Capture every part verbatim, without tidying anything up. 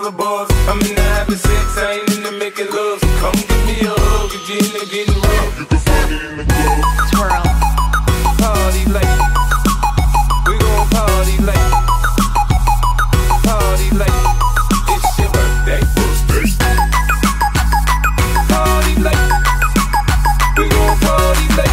a buzz. I'm in the having sex, I ain't in the making love. So come give me a hug, if you're in there getting rough. You can find me in the club. Twirl. Party like, we gon' party like, party like, it's your birthday. Party like, we gon' party like,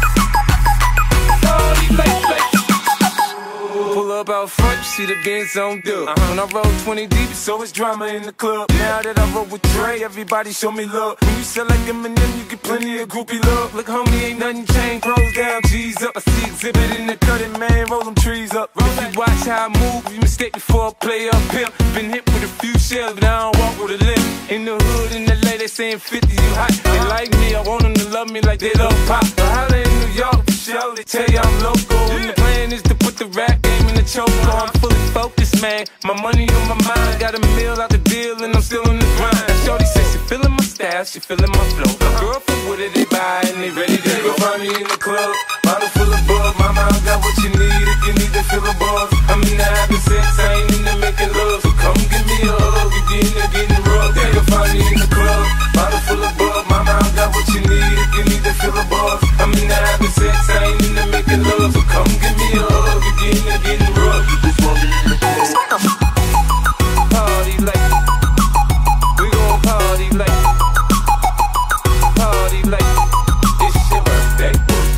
party like, like. Pull up out front, you see the Benz on dub. Uh-huh. When I roll twenty deep, it's always drama in the club. Now that I roll with Dre, everybody show me love. When you sell like Eminem, you get plenty of groupie love. Look, homie, ain't nothing changed. Pros down, G's up. I see exhibit in the cutting, man. Roll them trees up. Roll if you watch how I move, you mistake before I play up pimp. Been hit with a few shells, but I don't walk with a limp. In the hood, in L A, they saying fifty, you hot. They like me, I want them to love me like they love pop. I holla in New York, for sure, they tell you I'm local. And the plan is to put the rap game in the choke. I'm fully focused, man. My money on my mind. Got a meal out the deal, and I'm still in the grind. Shorty says she feeling my style, she feeling my flow. A girl from Wooded, they buy, and they ready to go. Find me in the club, bottle full of bug. Mama, I got what you need if you need to feel a buzz. I'm in the having sex, I ain't in the making love. So come give me a hug, if you're in there getting rough. You can find me in the club, bottle full of bug. Mama, I got what you need if you need to feel a buzz. I'm in the having sex, I ain't in the making love. So come give me a hug, if you're in there getting rough. You can find me in the club. Party like, we gon' party like, party like, it's your birthday.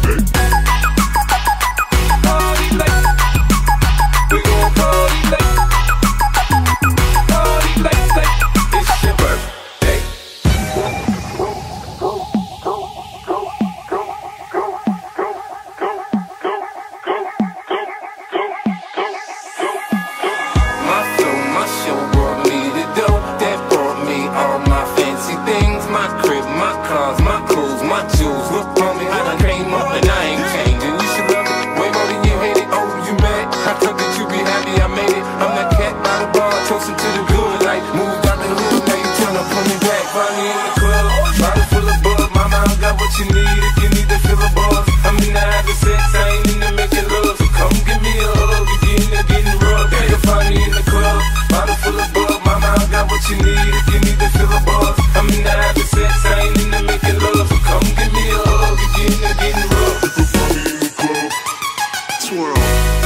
Party like, we gon' party like, party like, like, it's your birthday. My flow, my show brought me the dough. That brought me all my fancy things. My crib, my cars, my clothes, my jewels. Look on me, I done came up and I ain't changing. You should love it way more than you hate it. Oh, you mad? I thought that you be happy I made it. I'm that cat by the bar, toasting to the good life. Moved out the hood, now you tryna pull me back. Find me in the club, bottle full of bug. Mama, I got what you need if you need to feel a buzz. I'm in the having sex, I ain't in the making love. So come give me a hug if you're in there getting rough. You can find me in the club, bottle full of bug. Mama, I got what you need if you need to feel a buzz. I'm in the having sex, I ain't in the making love. So come give me a hug if you're in there getting rough. You can find me in the club. Twirl.